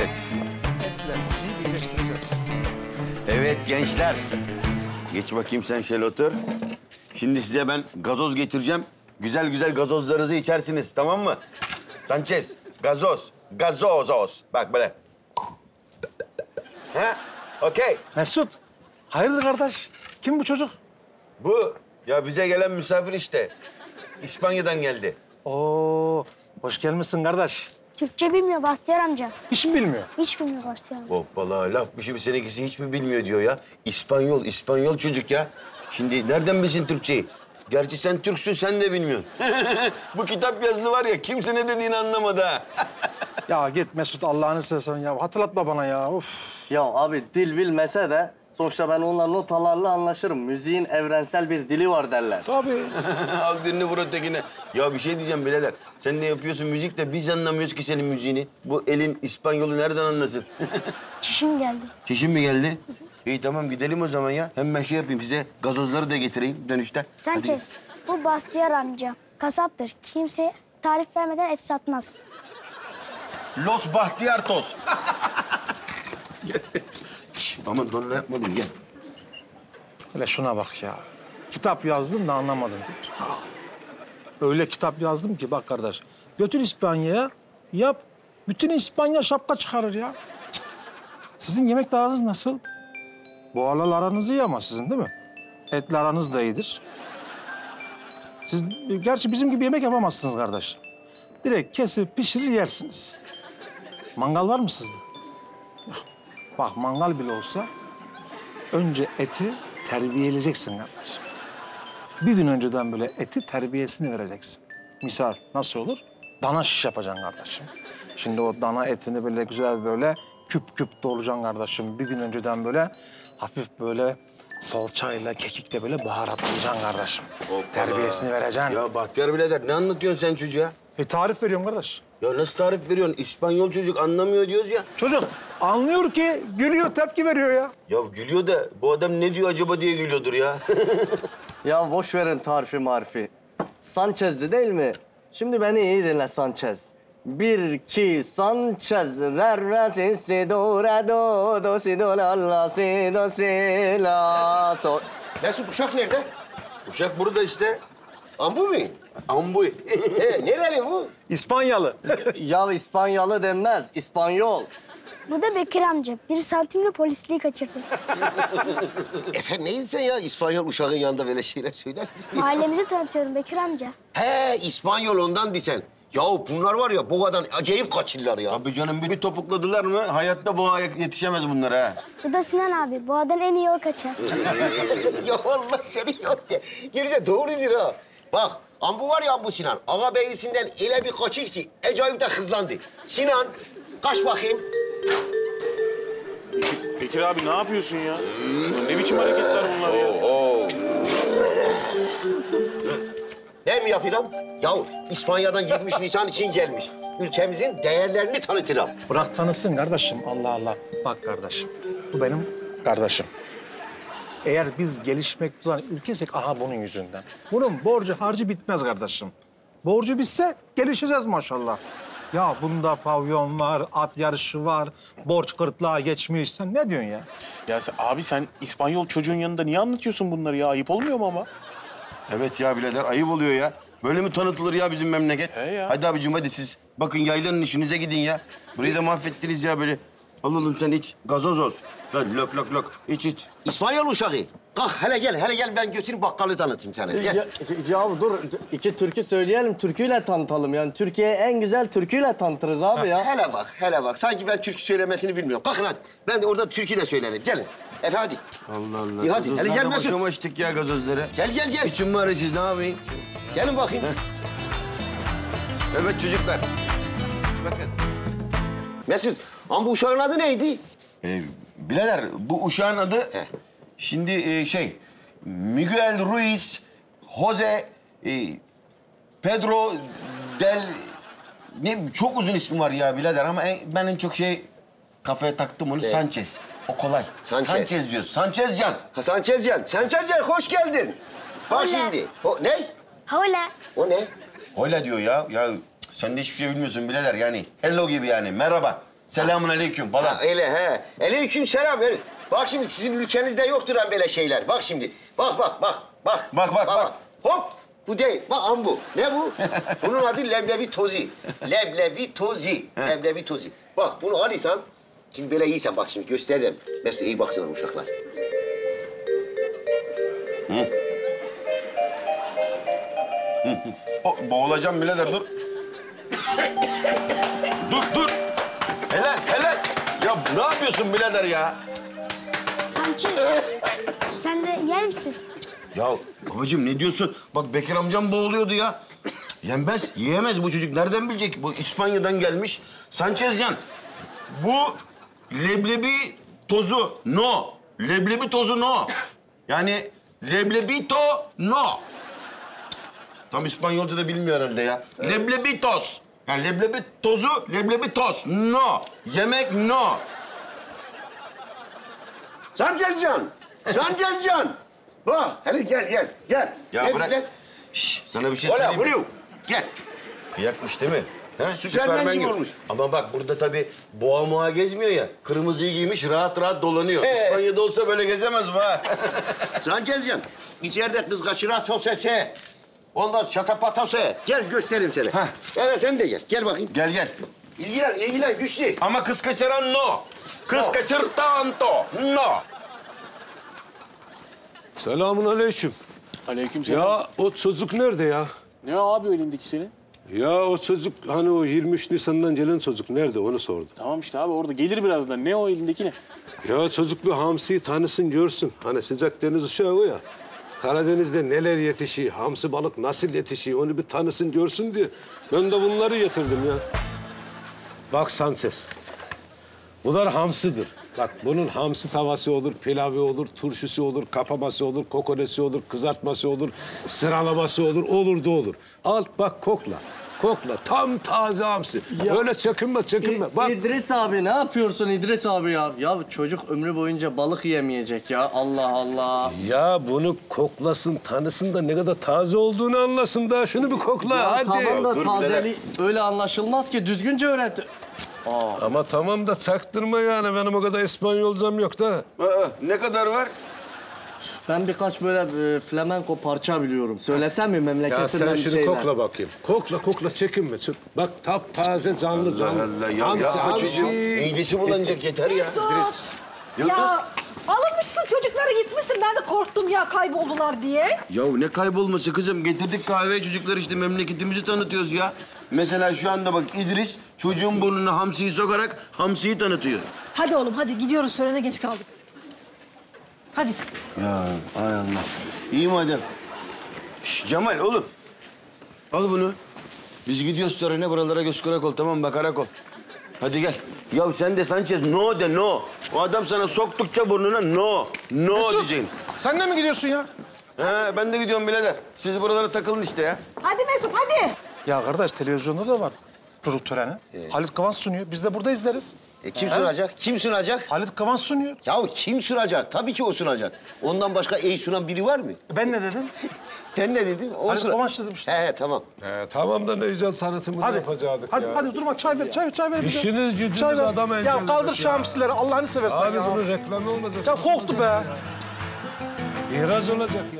Evet. Etler müziği birleştireceğiz. Evet gençler. Geç bakayım sen şöyle otur. Şimdi size ben gazoz getireceğim. Güzel güzel gazozlarınızı içersiniz, tamam mı? Sanchez, gazoz, gazozos. Bak böyle. Ha? Okey. Mesut, hayırdır kardeş? Kim bu çocuk? Bu ya bize gelen misafir işte. İspanya'dan geldi. Oo, hoş gelmişsin kardeş. Türkçe bilmiyor Bahtiyar amca. Hiç mi bilmiyor? Hiç bilmiyor Bahtiyar amca. Hoppala laf bir şey seninkisi hiç mi bilmiyor diyor ya. İspanyol, İspanyol çocuk ya. Şimdi nereden bilsin Türkçeyi? Gerçi sen Türksün, sen de bilmiyorsun. Bu kitap yazısı var ya, kimse ne dediğini anlamadı ha. Ya git Mesut Allah'ını seversen ya. Hatırlatma bana ya. Of. Ya abi dil bilmese de sonuçta ben onunla notalarla anlaşırım. Müziğin evrensel bir dili var derler. Tabii. Al birini vur ötekine. Ya bir şey diyeceğim birader. Sen ne yapıyorsun müzik de biz anlamıyoruz ki senin müziğini. Bu elin İspanyolu nereden anlasın? Çişim geldi. Çişin mi geldi? İyi tamam gidelim o zaman ya. Hem ben şey yapayım size gazozları da getireyim dönüşte. Sanchez, bu Bahtiyar amca kasaptır. Kimse tarif vermeden et satmaz. Los Bahtiyartos. Şş, aman donla yapma gel. Hele şuna bak ya. Kitap yazdım da anlamadım diyor. Öyle kitap yazdım ki bak kardeş. Götür İspanya'ya, yap. Bütün İspanya şapka çıkarır ya. Sizin yemek aranız nasıl? Boğalarla aranız iyi ama sizin değil mi? Etle aranız da iyidir. Siz gerçi bizim gibi yemek yapamazsınız kardeş. Direkt kesip pişirir yersiniz. Mangal var mı sizde? Bak mangal bile olsa önce eti terbiyeleyeceksin kardeş. Bir gün önceden böyle eti terbiyesini vereceksin. Misal nasıl olur? Dana şiş yapacaksın kardeşim. Şimdi o dana etini böyle güzel böyle küp küp doğrayacaksın kardeşim. Bir gün önceden böyle hafif böyle salçayla, kekikle böyle baharatlayacaksın kardeşim. Hoppala. Terbiyesini vereceksin. Ya Bahtiyar birader ne anlatıyorsun sen çocuğa? Tarif veriyorum kardeş. Ya nasıl tarif veriyorsun? İspanyol çocuk anlamıyor diyoruz ya. Çocuk anlıyor ki gülüyor, tepki veriyor ya. Ya gülüyor da bu adam ne diyor acaba diye gülüyordur ya. Ya boş verin tarifi marifi. Sanchez'di değil mi? Şimdi beni iyi dinle Sanchez. Bir, iki, Sanchez. Re, re, si, si, do, re, do, si, do, la, la, si, do, si, la, so. Mesut Uşak nerede? Uşak burada işte. Ambu mu? Ambuy. Nereli bu? İspanyalı. Ya İspanyalı denmez, İspanyol. Bu da Bekir amca. Bir santimle polisliği kaçırdı. Efendim neydin sen ya? İspanyol uşağın yanında böyle şeyler söyler misin? Mahallemizi tanıtıyorum Bekir amca. He, İspanyol ondan disen. Yahu bunlar var ya, boğadan acayip kaçırlar ya. Abi canım bir topukladılar mı hayatta boğa yetişemez bunlara ha. Bu da Sinan abi. Boğadan en iyi o kaçar. Ya Allah seni yok ya. Gerçekten doğrudur ha. Bak, ambu var ya ambu Sinan. Ağa beyisinden öyle bir kaçır ki acayip de hızlandı. Sinan, kaç bakayım. Bekir abi ne yapıyorsun ya? Ne biçim hareketler bunlar ya? Ne mi yapıyorum? Yahu İspanya'dan 23 Nisan için gelmiş. Ülkemizin değerlerini tanıtırım. Bırak tanısın kardeşim. Allah Allah. Bak kardeşim. Bu benim kardeşim. Eğer biz gelişmekte olan ülkesek aha bunun yüzünden. Bunun borcu harcı bitmez kardeşim. Borcu bitse gelişeceğiz maşallah. Ya bunda pavyon var, at yarışı var, borç kırıklığa geçmiş. Sen ne diyorsun ya? Ya abi sen İspanyol çocuğun yanında niye anlatıyorsun bunları ya? Ayıp olmuyor mu ama? Evet ya birader ayıp oluyor ya. Böyle mi tanıtılır ya bizim memleket? He ya. Hadi abicim hadi siz bakın yaylanın işinize gidin ya. Burayı da mahvettiniz ya böyle. Al oğlum sen iç. Gazozoz. Hadi lok lok lok. İç iç. İspanyol uşağı. Kalk hele gel ben götürüp bakkalı tanıtayım sana. Gel. Ya dur, iki türkü söyleyelim, türküyle tanıtalım. Yani Türkiye'ye en güzel türküyle tanıtırız abi ya. Hele bak. Sanki ben türkü söylemesini bilmiyorum. Kalkın hadi. Ben de orada türküyle söylerim. Gelin. Efe hadi. Allah Allah. İyi, hadi, hele gel Gazozlarla Mesut. boşama içtik ya gazozları. Gel. İçim var siz ne yapayım? Gelin bakayım. Evet çocuklar. Bakın. Mesut, ama bu uşağın adı neydi? Birader bu uşağın adı şimdi Miguel Ruiz Jose Pedro del ne çok uzun ismi var ya birader ama ben en çok kafaya taktım onu Sanchez. O kolay. Sanchez diyoruz. Sanchez Can. Ha, Sanchezcan, hoş geldin. Bak Hola. şimdi. Ne? Hola. O ne? Hola diyor ya. Ya sen de hiçbir şey bilmiyorsun birader yani. Hello gibi yani. Merhaba. Selamun aleyküm falan. Ha, öyle he. Aleyküm selam. Bak şimdi sizin ülkenizde yoktur lan böyle şeyler. Bak şimdi. Bak. Bak. Hop. Bu değil. Bak bu. Ne bu? Bunun adı leblebi tozi. Leblebi tozi. Bak bunu alırsan, şimdi böyle yiysen bak şimdi gösteririm. Mesut iyi baksana uşaklar. Boğulacağım birader dur. dur. Helal. Ya ne yapıyorsun birader ya? Sanchez, sen de yer misin? Ya babacığım ne diyorsun? Bak Bekir amcam boğuluyordu ya. Yenmez, yiyemez bu çocuk. Nereden bilecek? Bu İspanya'dan gelmiş. Sanchezcan, bu leblebi tozu no. Leblebi tozu no. Yani leblebito no. Tam İspanyolca da bilmiyor herhalde ya. Leblebi toz. Yani leblebi tozu, leblebi toz. No. Yemek no. Sanchezcan. Bak hele gel. Ya Gel, bırak. gel. Şş, sana bir şey Ola söyleyeyim mi? vuruyor. Gel. Yakmış değil mi? He? Süpermen gibi gibi. olmuş. Ama bak burada tabii boğa moğa gezmiyor ya. Kırmızıyı giymiş rahat dolanıyor. İspanya'da olsa böyle gezemez mi ha? Sanchezcan, içeride kız kaçıran tosese. Ondan şatapatatose. Gel göstereyim seni. Heh. Evet sen de gel. Gel bakayım. Gel. İlgilen güçlü. Ama kız kaçıran no. Kız No. kaçır tanto. No. Selamun aleyküm. Aleykümselam. Ya o çocuk nerede ya? Ne abi o elindeki senin? Ya o çocuk hani o 23 Nisan'dan gelen çocuk nerede onu sordum. Tamam işte abi orada gelir birazdan. Ne o elindeki ne? Ya çocuk bir hamsiyi tanısın görsün. Hani sıcak deniz uşağı o ya. Karadeniz'de neler yetişiyor, hamsi balık nasıl yetişiyor onu bir tanısın görsün diye. Ben de bunları getirdim ya. Bak Sanchez. Bunlar hamsidir. Bak bunun hamsi tavası olur, pilavı olur, turşusu olur, kapaması olur, kokonesi olur, kızartması olur, sıralaması olur da olur. Al bak kokla. Tam taze hamsi. Öyle çekinme. Bak. İdris abi ne yapıyorsun İdris abi ya? Ya çocuk ömrü boyunca balık yemeyecek ya. Allah Allah. Ya bunu koklasın, tanısın da ne kadar taze olduğunu anlasın da. Şunu bir kokla Ya hadi. tamam da dur tazeli öyle anlaşılmaz ki. Düzgünce öğret. Ama tamam da çaktırma yani. Benim o kadar İspanyolcam yok da. Ne kadar var? Ben birkaç böyle flamenko parça biliyorum. Söylesem mi Ya memleketimden sen bir şunu şeyler? kokla bakayım. Kokla çekinme. Bak taptaze canlı. Allah ya. Hamsi. İyicesi bulanacak yeter ya. İdris. Yıldız. Ya alınmışsın çocuklara gitmişsin. Ben de korktum ya kayboldular diye. Ya ne kaybolması kızım? Getirdik kahveye çocuklar işte memleketimizi tanıtıyoruz ya. Mesela şu anda bak İdris çocuğun burnuna hamsiyi sokarak hamsiyi tanıtıyor. Hadi oğlum hadi gidiyoruz törene geç kaldık. Hadi. Ya hay Allah. İyi madem. Şş, Cemal oğlum. Al bunu. Biz gidiyoruz törene buralara göz kulak ol tamam mı? Karakol. Hadi gel. Ya sen de Sanchez no de no. O adam sana soktukça burnuna no. No diyeceksin. Sen de mi gidiyorsun ya? He ben de gidiyorum birader. Siz buralara takılın işte ya. Hadi Mesut hadi. Ya kardeş televizyonda da var çocuk töreni. Halit Kıvanç sunuyor. Biz de burada izleriz. Kim sunacak? Kim sunacak? Halit Kıvanç sunuyor. Ya kim sunacak? Tabii ki o sunacak. Ondan başka iyi sunan biri var mı? Ben ne dedim? Sen ne dedin? O Halit suna- Kıvanç dedim işte. He tamam. Tamam da ne güzel tanıtımını Hadi. yapacaktık Hadi, ya. hadi durma çay ver bize. İşiniz gücünüz Çay ver. adam Ya engelledik kaldır şu hamsileri Allah'ını seversen Abi ya. bunun reklamı olmayacak. Ya korktu be. İhraç olacak ya.